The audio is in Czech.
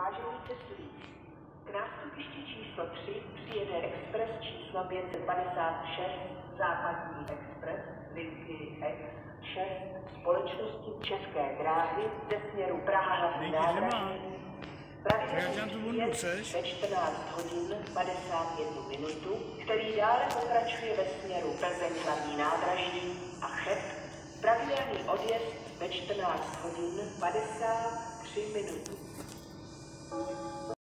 Vážení cestující, k nástupišti číslo 3 přijede expres číslo 556, západní expres, linky X6, společnosti České dráhy ze směru Praha hlavní nádraží. Pravidelný příjezd ve 14 hodin 51 minutu, který dále pokračuje ve směru Plzeň hlavní nádraží a Cheb. Pravidelný odjezd ve 14 hodin 53 minut.